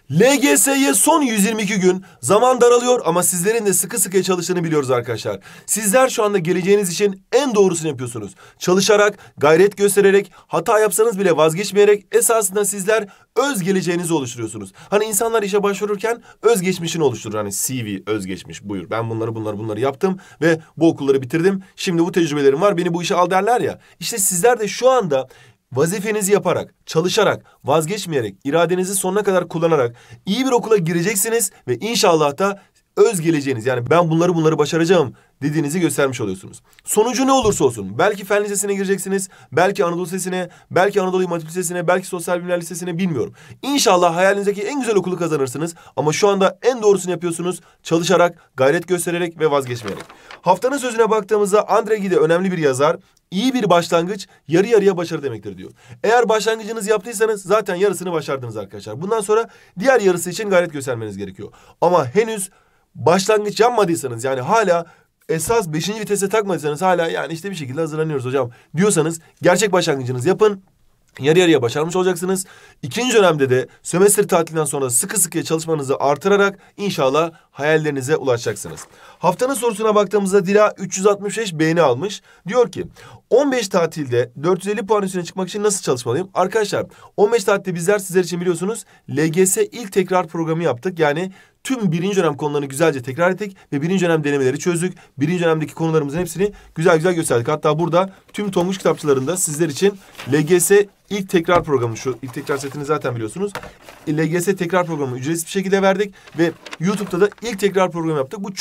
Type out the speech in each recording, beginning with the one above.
LGS'ye son 122 gün, zaman daralıyor ama sizlerin de sıkı sıkıya çalıştığını biliyoruz arkadaşlar. Sizler şu anda geleceğiniz için en doğrusunu yapıyorsunuz. Çalışarak, gayret göstererek, hata yapsanız bile vazgeçmeyerek esasında sizler öz geleceğinizi oluşturuyorsunuz. Hani insanlar işe başvururken özgeçmişini oluşturur. Hani CV, özgeçmiş, buyur ben bunları yaptım ve bu okulları bitirdim. Şimdi bu tecrübelerim var, beni bu işe al derler ya. İşte sizler de şu anda vazifenizi yaparak, çalışarak, vazgeçmeyerek, iradenizi sonuna kadar kullanarak iyi bir okula gireceksiniz ve inşallah da öz geleceğiniz, yani ben bunları başaracağım dediğinizi göstermiş oluyorsunuz. Sonucu ne olursa olsun, belki fen lisesine gireceksiniz, belki Anadolu Lisesi'ne, belki Anadolu İmam Hatip Lisesi'ne, belki Sosyal Bilimler Lisesi'ne, bilmiyorum. İnşallah hayalinizdeki en güzel okulu kazanırsınız ama şu anda en doğrusunu yapıyorsunuz, çalışarak, gayret göstererek ve vazgeçmeyerek. Haftanın sözüne baktığımızda Andre Gide önemli bir yazar. İyi bir başlangıç yarı yarıya başarı demektir diyor. Eğer başlangıcınızı yaptıysanız zaten yarısını başardınız arkadaşlar. Bundan sonra diğer yarısı için gayret göstermeniz gerekiyor. Ama henüz başlangıç yapmadıysanız, yani hala esas 5. vitese takmadıysanız, hala yani işte bir şekilde hazırlanıyoruz hocam diyorsanız gerçek başlangıcınızı yapın. Yarı yarıya başarmış olacaksınız. İkinci dönemde de sömestr tatilinden sonra sıkı sıkıya çalışmanızı artırarak inşallah hayallerinize ulaşacaksınız. Haftanın sorusuna baktığımızda Dila 365 beğeni almış. Diyor ki 15 tatilde 450 puan üstüne çıkmak için nasıl çalışmalıyım? Arkadaşlar 15 tatilde bizler sizler için biliyorsunuz LGS ilk tekrar programı yaptık. Yani tüm birinci dönem konularını güzelce tekrar ettik ve birinci dönem denemeleri çözdük. Birinci dönemdeki konularımızın hepsini güzel güzel gösterdik. Hatta burada tüm Tonguç kitapçılarında sizler için LGS ilk tekrar programı, şu ilk tekrar setini zaten biliyorsunuz. LGS tekrar programı ücretsiz bir şekilde verdik ve YouTube'da da ilk tekrar programı yaptık. Bu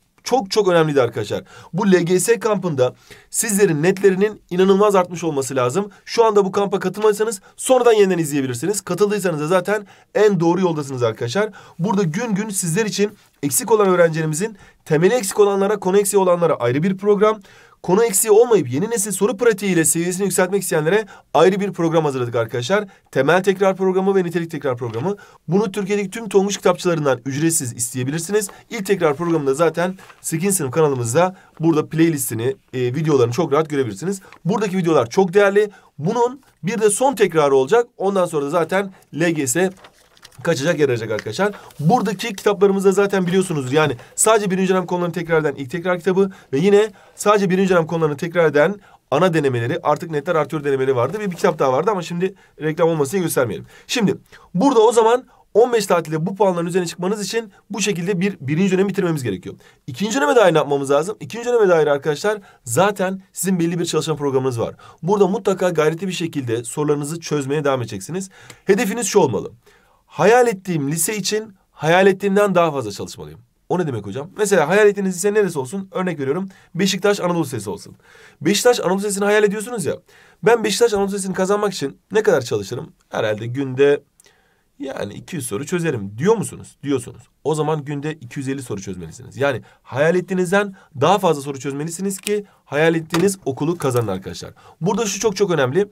çok önemliydi arkadaşlar. Bu LGS kampında sizlerin netlerinin inanılmaz artmış olması lazım. Şu anda bu kampa katılmadıysanız sonradan yeniden izleyebilirsiniz. Katıldıysanız da zaten en doğru yoldasınız arkadaşlar. Burada gün gün sizler için eksik olan öğrencilerimizin, temeli eksik olanlara, konu eksiği olanlara ayrı bir program, konu eksiği olmayıp yeni nesil soru pratiğiyle seviyesini yükseltmek isteyenlere ayrı bir program hazırladık arkadaşlar. Temel tekrar programı ve nitelik tekrar programı. Bunu Türkiye'deki tüm Tonguç kitapçılarından ücretsiz isteyebilirsiniz. İlk tekrar programında zaten 8. sınıf kanalımızda burada playlistini, videolarını çok rahat görebilirsiniz. Buradaki videolar çok değerli. Bunun bir de son tekrarı olacak. Ondan sonra da zaten LGS kaçacak, yarayacak arkadaşlar. Buradaki kitaplarımızda zaten biliyorsunuzdur. Yani sadece birinci dönem konularını tekrar eden ilk tekrar kitabı ve yine sadece birinci dönem konularını tekrar eden ana denemeleri, artık netler artıyor denemeleri vardı ve bir kitap daha vardı ama şimdi reklam olmasın diye göstermeyelim. Şimdi burada o zaman 15 tatilde bu puanların üzerine çıkmanız için bu şekilde birinci dönemi bitirmemiz gerekiyor. İkinci döneme dair ne yapmamız lazım? İkinci döneme dair arkadaşlar zaten sizin belli bir çalışma programınız var. Burada mutlaka gayretli bir şekilde sorularınızı çözmeye devam edeceksiniz. Hedefiniz şu olmalı: hayal ettiğim lise için hayal ettiğimden daha fazla çalışmalıyım. O ne demek hocam? Mesela hayal ettiğiniz lise neresi olsun? Örnek veriyorum, Beşiktaş Anadolu Lisesi olsun. Beşiktaş Anadolu Lisesi'ni hayal ediyorsunuz ya. Ben Beşiktaş Anadolu Lisesi'ni kazanmak için ne kadar çalışırım? Herhalde günde yani 200 soru çözerim diyor musunuz? Diyorsunuz. O zaman günde 250 soru çözmelisiniz. Yani hayal ettiğinizden daha fazla soru çözmelisiniz ki hayal ettiğiniz okulu kazanın arkadaşlar. Burada şu çok önemli.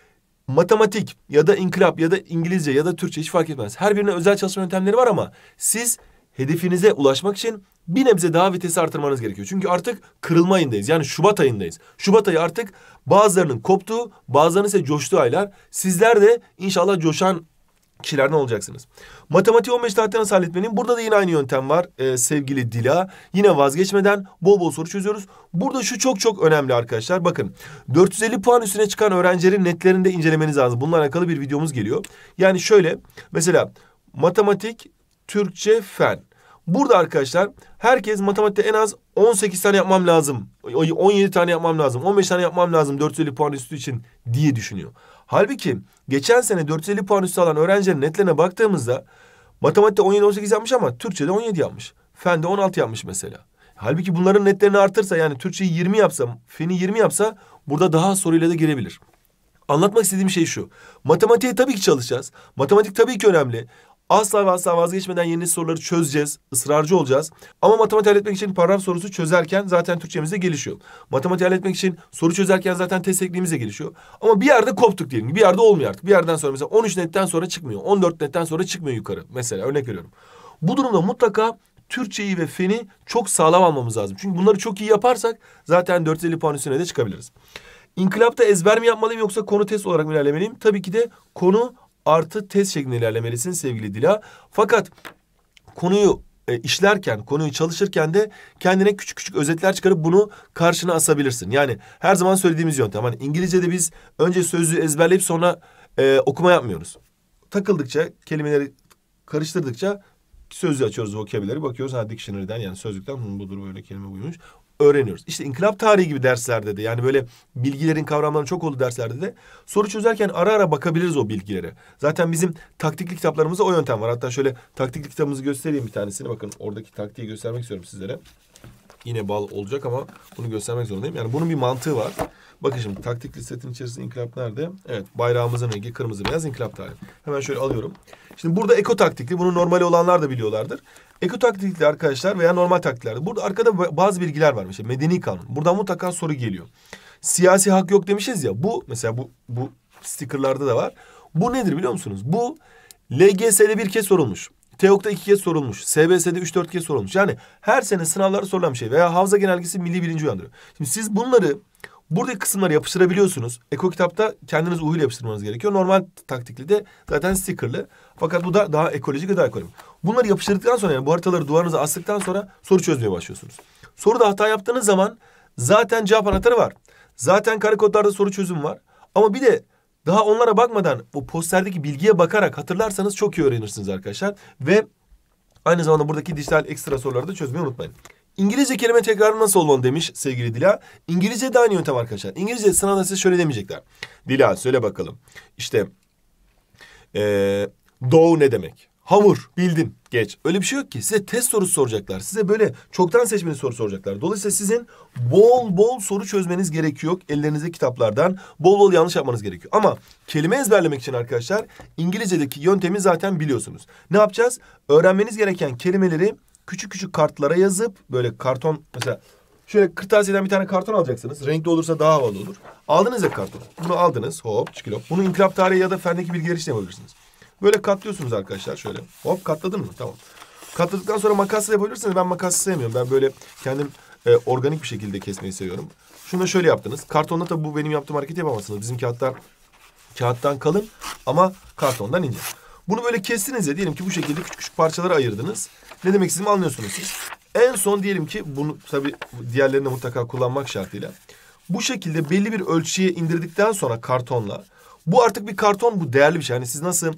Matematik ya da inkılap ya da İngilizce ya da Türkçe hiç fark etmez. Her birine özel çalışma yöntemleri var ama siz hedefinize ulaşmak için bir nebze daha vitesi artırmanız gerekiyor. Çünkü artık kırılma ayındayız. Yani Şubat ayındayız. Şubat ayı artık bazılarının koptuğu, bazılarının ise coştuğu aylar. Sizler de inşallah coşan kişilerden olacaksınız. Matematiği 15 saatte nasıl halletmeliyim? Burada da yine aynı yöntem var sevgili Dila. Yine vazgeçmeden bol bol soru çözüyoruz. Burada şu çok önemli arkadaşlar. Bakın 450 puan üstüne çıkan öğrencilerin netlerini de incelemeniz lazım. Bununla alakalı bir videomuz geliyor. Yani şöyle mesela matematik, Türkçe, fen. Burada arkadaşlar herkes matematikte en az 18 tane yapmam lazım. 17 tane yapmam lazım. 15 tane yapmam lazım 450 puan üstü için diye düşünüyor. Halbuki geçen sene 450 puan üstü alan öğrencilerin netlerine baktığımızda matematikte 17-18 yapmış ama Türkçe'de 17 yapmış. Fende 16 yapmış mesela. Halbuki bunların netlerini artırsa, yani Türkçeyi 20 yapsa, feni 20 yapsa burada daha az soruyla da girebilir. Anlatmak istediğim şey şu: matematiğe tabii ki çalışacağız. Matematik tabii ki önemli. Asla ve asla vazgeçmeden yeni soruları çözeceğiz, ısrarcı olacağız. Ama matematik halletmek için paragraf sorusu çözerken zaten Türkçemiz de gelişiyor. Matematik halletmek için soru çözerken zaten test tekniğimiz de gelişiyor. Ama bir yerde koptuk diyelim ki, bir yerde olmuyor artık. Bir yerden sonra mesela 13 netten sonra çıkmıyor, 14 netten sonra çıkmıyor yukarı. Mesela örnek veriyorum. Bu durumda mutlaka Türkçeyi ve feni çok sağlam almamız lazım. Çünkü bunları çok iyi yaparsak zaten 450 puan üstüne de çıkabiliriz. İnkılapta ezber mi yapmalıyım yoksa konu test olarak mı ilerlemeliyim? Tabii ki de konu artı test şeklinde ilerlemelisin sevgili Dila. Fakat konuyu işlerken, konuyu çalışırken de kendine küçük küçük özetler çıkarıp bunu karşına asabilirsin. Yani her zaman söylediğimiz yöntem. Hani İngilizce'de biz önce sözlüğü ezberleyip sonra okuma yapmıyoruz. Takıldıkça, kelimeleri karıştırdıkça sözlüğü açıyoruz, vocabulary bakıyoruz. Ha, dictionary'den yani sözlükten budur böyle kelime buymuş. Öğreniyoruz. İşte inkılap tarihi gibi derslerde de yani böyle bilgilerin kavramların çok olduğu derslerde de soru çözerken ara ara bakabiliriz o bilgilere. Zaten bizim taktikli kitaplarımızda o yöntem var. Hatta şöyle taktikli kitabımızı göstereyim bir tanesini. Bakın oradaki taktiği göstermek istiyorum sizlere. Yine bal olacak ama bunu göstermek zorundayım. Yani bunun bir mantığı var. Bakın şimdi taktikli setin içerisinde inkılap nerede? Evet, bayrağımızın rengi kırmızı beyaz inkılap tarihi. Hemen şöyle alıyorum. Şimdi burada eko taktikli, bunu normali olanlar da biliyorlardır. Eko taktikli arkadaşlar veya normal taktiklerde. Burada arkada bazı bilgiler var. İşte medeni kanun. Buradan mutlaka soru geliyor. Siyasi hak yok demişiz ya. Bu mesela bu stickerlarda da var. Bu nedir biliyor musunuz? Bu LGS'de bir kez sorulmuş. TEOG'da 2 kez sorulmuş. SBS'de 3-4 kez sorulmuş. Yani her sene sınavlarda sorulan bir şey. Veya hafıza genelgesi milli bilinci uyandırıyor. Şimdi siz bunları buradaki kısımları yapıştırabiliyorsunuz. Eko kitapta kendiniz uhuyla yapıştırmanız gerekiyor. Normal taktikli de zaten stickerlı. Fakat bu da daha ekolojik ve daha ekonomik. Bunları yapıştırdıktan sonra yani bu haritaları duvarınıza astıktan sonra soru çözmeye başlıyorsunuz. Soruda hata yaptığınız zaman zaten cevap anahtarı var. Zaten kare kodlarda soru çözüm var. Ama bir de daha onlara bakmadan bu posterdeki bilgiye bakarak hatırlarsanız çok iyi öğrenirsiniz arkadaşlar. Ve aynı zamanda buradaki dijital ekstra soruları da çözmeyi unutmayın. İngilizce kelime tekrarı nasıl olmalı demiş sevgili Dila. İngilizce de aynı yöntem arkadaşlar. İngilizce sınavda size şöyle demeyecekler. Dila söyle bakalım. İşte dough ne demek? Hamur bildin geç. Öyle bir şey yok ki. Size test sorusu soracaklar. Size böyle çoktan seçmeli soru soracaklar. Dolayısıyla sizin bol bol soru çözmeniz gerekiyor. Ellerinizdeki kitaplardan bol bol yanlış yapmanız gerekiyor. Ama kelime ezberlemek için arkadaşlar İngilizce'deki yöntemi zaten biliyorsunuz. Ne yapacağız? Öğrenmeniz gereken kelimeleri küçük küçük kartlara yazıp böyle karton mesela şöyle kırtasiyeden bir tane karton alacaksınız. Renkli olursa daha havalı olur. Aldınız ya kartonu. Bunu aldınız. Hop çikilop. Bunu inkılap tarihi ya da fendeki bilgiler için yapabilirsiniz. Böyle katlıyorsunuz arkadaşlar şöyle. Hop katladın mı? Tamam. Katladıktan sonra makasla yapabilirsiniz. Ben makası sevmiyorum. Ben böyle kendim organik bir şekilde kesmeyi seviyorum. Şunu da şöyle yaptınız. Kartonda tabii bu benim yaptığım hareketi yapamazsınız. Bizim kağıttan kalın ama kartondan ince. Bunu böyle kestiniz ya diyelim ki bu şekilde küçük küçük parçalara ayırdınız. Ne demek istediğimi anlıyorsunuz siz. En son diyelim ki bunu tabii diğerlerini mutlaka kullanmak şartıyla. Bu şekilde belli bir ölçüye indirdikten sonra kartonla bu artık bir karton, bu değerli bir şey. Yani siz nasıl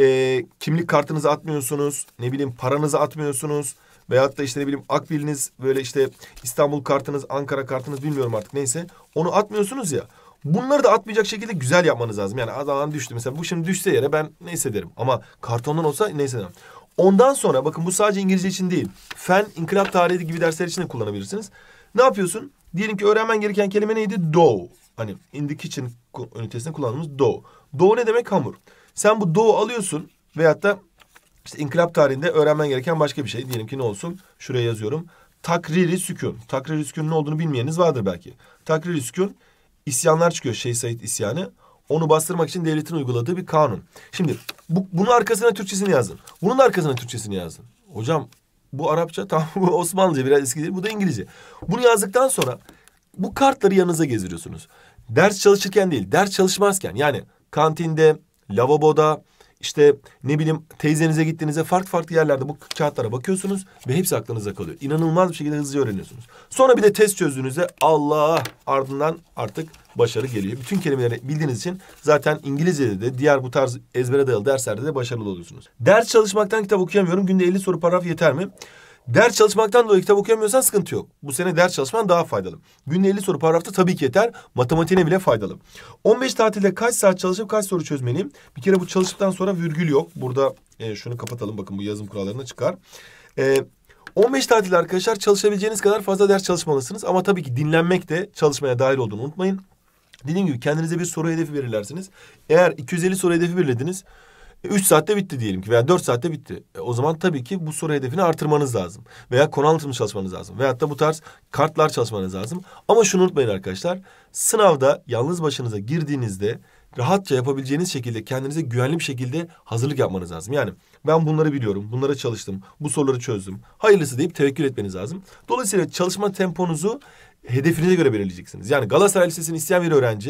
kimlik kartınızı atmıyorsunuz, ne bileyim paranızı atmıyorsunuz veyahut da işte ne bileyim akbiliniz böyle işte İstanbul kartınız, Ankara kartınız bilmiyorum artık neyse onu atmıyorsunuz ya. Bunları da atmayacak şekilde güzel yapmanız lazım. Yani adam düştü mesela bu şimdi düşse yere ben neyse derim ama kartondan olsa neyse derim. Ondan sonra bakın bu sadece İngilizce için değil. Fen, inkılap tarihi gibi dersler için de kullanabilirsiniz. Ne yapıyorsun? Diyelim ki öğrenmen gereken kelime neydi? Dough. Hani in the kitchen ünitesinde kullandığımız dough. Dough ne demek? Hamur. Sen bu dough'u alıyorsun veyahut da işte inkılap tarihinde öğrenmen gereken başka bir şey. Diyelim ki ne olsun? Şuraya yazıyorum. Takriri sükun. Takriri sükun ne olduğunu bilmeyeniniz vardır belki. Takriri sükun isyanlar çıkıyor. Şeyh Said isyanı. Onu bastırmak için devletin uyguladığı bir kanun. Şimdi bunun arkasına Türkçesini yazdın. Bunun da arkasına Türkçesini yazdın. Hocam bu Arapça tamam bu Osmanlıca biraz eski değil. Bu da İngilizce. Bunu yazdıktan sonra bu kartları yanınıza gezdiriyorsunuz. Ders çalışırken değil, ders çalışmazken yani kantinde, lavaboda, işte ne bileyim teyzenize gittiğinizde farklı yerlerde bu kağıtlara bakıyorsunuz ve hepsi aklınızda kalıyor. İnanılmaz bir şekilde hızlıca öğreniyorsunuz. Sonra bir de test çözdüğünüzde Allah ardından artık başarı geliyor. Bütün kelimeleri bildiğiniz için zaten İngilizce'de de diğer bu tarz ezbere dayalı derslerde de başarılı oluyorsunuz. Ders çalışmaktan kitap okuyamıyorum. Günde 50 soru paragraf yeter mi? Ders çalışmaktan dolayı kitap okuyamıyorsan sıkıntı yok. Bu sene ders çalışman daha faydalı. Günde 50 soru paragrafta tabii ki yeter. Matematiğine bile faydalı. 15 tatilde kaç saat çalışıp kaç soru çözmeliyim? Bir kere bu çalıştıktan sonra virgül yok. Burada şunu kapatalım. Bakın bu yazım kurallarına çıkar. 15 tatilde arkadaşlar çalışabileceğiniz kadar fazla ders çalışmalısınız. Ama tabii ki dinlenmek de çalışmaya dahil olduğunu unutmayın. Dediğim gibi kendinize bir soru hedefi belirlersiniz. Eğer 250 soru hedefi belirlediniz. 3 saatte bitti diyelim ki veya 4 saatte bitti. O zaman tabii ki bu soru hedefini artırmanız lazım. Veya konu anlatımı çalışmanız lazım. Veyahut da bu tarz kartlar çalışmanız lazım. Ama şunu unutmayın arkadaşlar. Sınavda yalnız başınıza girdiğinizde rahatça yapabileceğiniz şekilde kendinize güvenli bir şekilde hazırlık yapmanız lazım. Yani ben bunları biliyorum, bunlara çalıştım, bu soruları çözdüm. Hayırlısı deyip tevekkül etmeniz lazım. Dolayısıyla çalışma temponuzu hedefinize göre belirleyeceksiniz. Yani Galatasaray Lisesi'ni isteyen bir öğrenci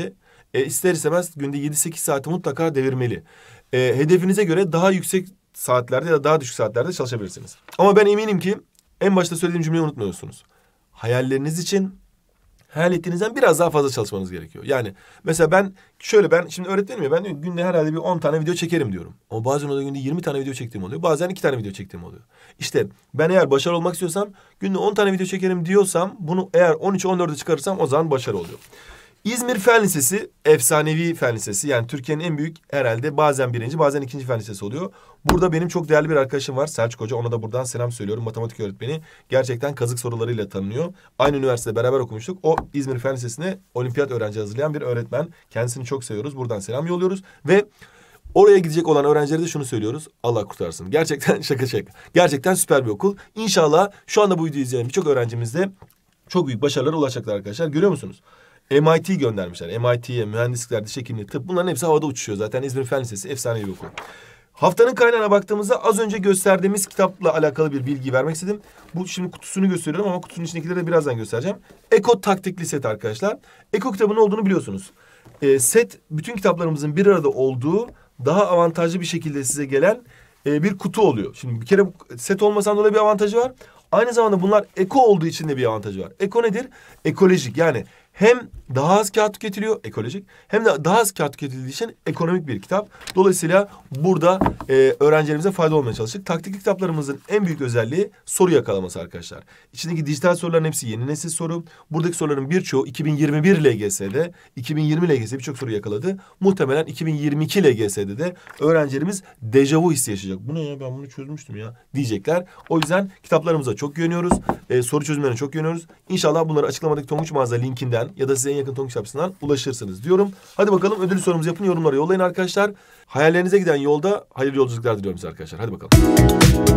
ister istemez günde 7-8 saati mutlaka devirmeli. Hedefinize göre daha yüksek saatlerde ya da daha düşük saatlerde çalışabilirsiniz. Ama ben eminim ki en başta söylediğim cümleyi unutmuyorsunuz. Hayalleriniz için hayal ettiğinizden biraz daha fazla çalışmanız gerekiyor. Yani mesela ben şimdi öğretmenim ya, ben diyorum, günde herhalde bir 10 tane video çekerim diyorum. Ama bazen o da günde 20 tane video çektiğim oluyor. Bazen 2 tane video çektiğim oluyor. İşte ben eğer başarılı olmak istiyorsam günde 10 tane video çekerim diyorsam bunu eğer 13-14'e çıkarırsam o zaman başarı oluyor. İzmir Fen Lisesi, efsanevi fen lisesi. Yani Türkiye'nin en büyük herhalde bazen birinci bazen ikinci fen lisesi oluyor. Burada benim çok değerli bir arkadaşım var, Selçuk Hoca. Ona da buradan selam söylüyorum. Matematik öğretmeni. Gerçekten kazık sorularıyla tanınıyor. Aynı üniversitede beraber okumuştuk. O İzmir Fen Lisesi'ne olimpiyat öğrenci hazırlayan bir öğretmen. Kendisini çok seviyoruz. Buradan selam yolluyoruz. Ve oraya gidecek olan öğrencilere de şunu söylüyoruz. Allah kurtarsın. Gerçekten şaka. Gerçekten süper bir okul. İnşallah şu anda bu videoyu izleyen birçok öğrencimiz de çok büyük başarılara ulaşacaklar arkadaşlar. Görüyor musunuz? MIT göndermişler. MIT'ye, mühendislikler, diş hekimliği, tıp, bunların hepsi havada uçuşuyor. Zaten İzmir Fen Lisesi efsane bir okul. Haftanın kaynağına baktığımızda az önce gösterdiğimiz kitapla alakalı bir bilgi vermek istedim. Bu şimdi kutusunu gösteriyorum ama kutunun içindekileri de birazdan göstereceğim. Eko Taktikli Set arkadaşlar. Eko kitabının olduğunu biliyorsunuz. Set, bütün kitaplarımızın bir arada olduğu, daha avantajlı bir şekilde size gelen bir kutu oluyor. Şimdi bir kere set olmasından dolayı bir avantajı var. Aynı zamanda bunlar eko olduğu için de bir avantajı var. Eko nedir? Ekolojik, yani hem daha az kağıt tüketiliyor, ekolojik, hem de daha az kağıt tüketildiği için ekonomik bir kitap. Dolayısıyla burada öğrencilerimize fayda olmaya çalıştık. Taktikli kitaplarımızın en büyük özelliği soru yakalaması arkadaşlar. İçindeki dijital soruların hepsi yeni nesil soru. Buradaki soruların birçoğu 2021 LGS'de, 2020 LGS'de birçok soru yakaladı. Muhtemelen 2022 LGS'de de öğrencilerimiz dejavu hissi yaşayacak. Bu ne ya, ben bunu çözmüştüm ya diyecekler. O yüzden kitaplarımıza çok güveniyoruz. Soru çözümlerine çok güveniyoruz. İnşallah bunları açıklamadaki Tonguç Mağaza linkinden ya da size en yakın Tonguç Kitapçısından ulaşırsınız diyorum. Hadi bakalım, ödül sorumuzu yapın, yorumlara yollayın arkadaşlar. Hayallerinize giden yolda hayırlı yolculuklar diliyorum size arkadaşlar. Hadi bakalım.